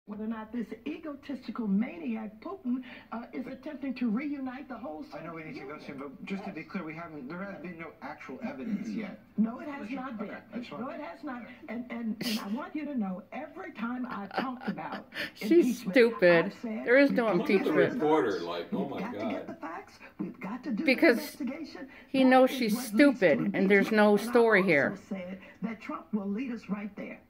whether or not this egotistical maniac Putin is attempting to reunite the whole Soviet I know we need to go Union. soon, but just to be clear, there has been no actual evidence yet. No, it has not been. Okay, No, it has not. And I want you to know, every time I've talked about She's stupid. I've said, There is no we've got to get the impeachment. Reporter, like, oh We've my got to God. get the facts. We've got to do Because the investigation. he That knows is she's what leads to stupid, and there's no impeachment. story And I here. also said that Trump will lead us right there.